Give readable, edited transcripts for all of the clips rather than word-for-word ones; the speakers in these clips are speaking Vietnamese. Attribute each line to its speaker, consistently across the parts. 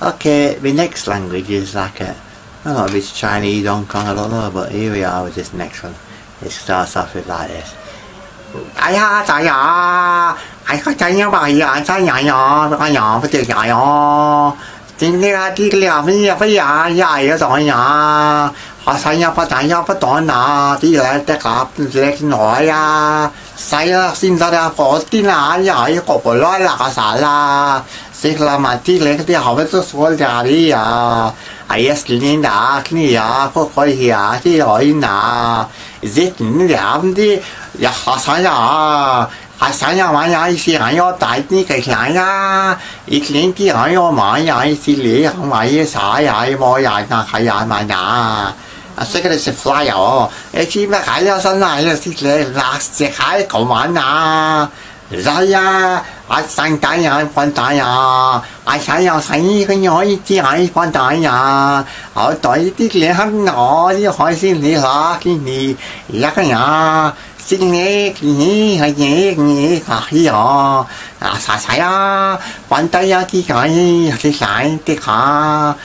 Speaker 1: Okay, the next language is like a, I don't know if it's Chinese, Hong Kong, I don't know, but here we are with this next one. It starts off with like this. Ai ha, trời ơi, ai có chơi nhau bài à, chơi nhỏ nhỏ, có nhỏ, có chơi nhỏ nhỏ. Chính là đi làm bây giờ dài rồi nhỏ. Họ xây nhau có chạy nhau có tổn nào, đi lại tất cả lệch nổi à. Xây xin ra có tin là dài có bộ loại là cái啥啦。Sẽ là mà đi lệch thì họ mới số ra đi à. Ai xin đã cái này à, có gì à, thì hỏi nào. Giết những làm đi, ya họ xây à. Sáng nhà mà nhà is hay yo đại ni cái lại á, ít lên thì hay yo mà nhà is lì không phải xả ya, mua ya na khai ya mà nhà, sẽ cái là fly à, chỉ mà khai ya sân này là xí lì là sẽ khai cầu mà na, rồi ya, sáng đại ya quan đại ya, sáng ya sáng cái nhỏ chỉ hay quan đại ya, ở tại tí lì hăng nhỏ thì hỏi xin lì là cái gì, ya cái nhà. Xin nghe cái hay nghe nghe cái đó xài xài á quan tay á cái xài cái cả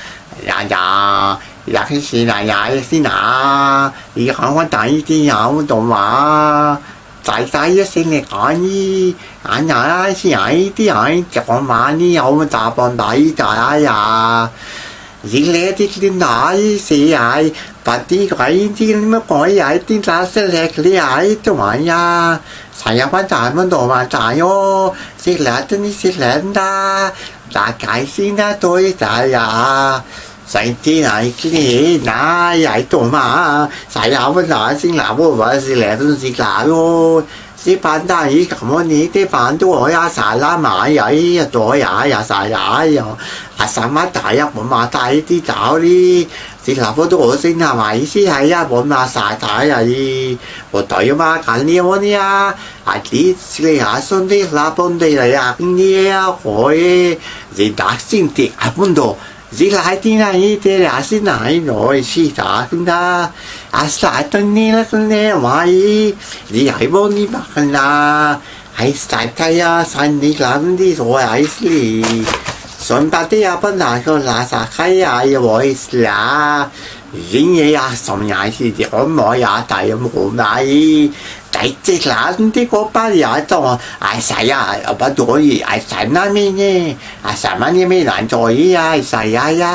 Speaker 1: cái gì là xin à thì không quan tay thì không懂嘛仔先嚟講呢眼呀先係啲人講嘛呢有乜雜幫底仔呀而呢啲奶是係把啲鬼啲乜鬼嘢啲垃圾嚟啲係做乜呀成日班大蚊度嘛大喲食嚟啲啲食嚟啦大解先啦對仔呀成啲係啲奶係做嘛成日班大先嗱喎話食嚟都食嗱咯食班大姨咁樣呢啲飯都可以晒啦買嘢做嘢又晒嘢又上乜大一本嘛大啲找啲食嗱嗰都好先係咪意思係一本嘛晒大呀啲我對嘛緊呢個呢啊係啲食下順啲嗱本地嚟啊呢啊可以人打先啲啊本度Dĩ lại tí này thì là xin lại rồi xí trả chúng ta xài tân ni là tân ni mà dĩ hãy bố đi bạc là hãy xài thay xài đi làm đi rồi hãy xí xuân bà tí bắt lại cho là xài khai rồi là dĩ nhiên xong nhảy thì có mọi tại một đại đại chết là tí có ba giờ cho xài bắt đổi xài nó mới nhé xài mà mới làm rồi xài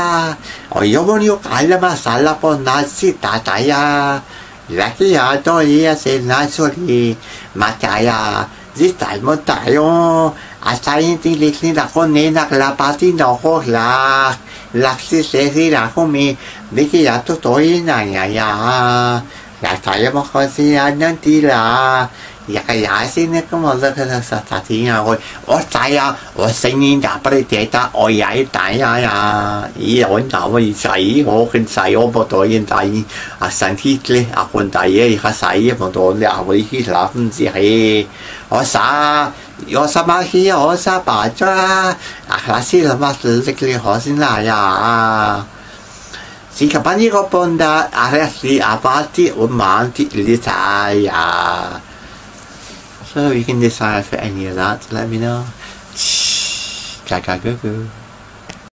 Speaker 1: ở chỗ bao nhiêu cái là mà xài là con nó xí ta tại là cái tôi sẽ nói số đi mà chạy giết tại một tại xài thì lịch sử là con nên là ba tí nó có là sẽ là không mình mấy cái tôi tối nàyอยากถ่ายมาคนสิอันนั้นทีละอยากย้ายสิเนี่ยก็มาเลิกกันสักทีอ่ะโอ้ยโอ้ใจอ่ะโอ้สิ่งนี้จะไปเจอตาโอ้ยย้ายตายอ่ะอีหลังจากว่าใส่โอ้คนใส่โอ้พอตัวยังตายสังที่เลยคนตายเขาใส่พอตัวเนี่ยวันที่หลับมันสิให้โอ้ซาโอ้สมาธิโอ้ซาป่าจ้าคลาสสิละมาเล็กๆหัวสินายอ่ะSi kapani ko ponda aresti apati umanti litaya. So you can decide for any of that. Let me know. Shh, go.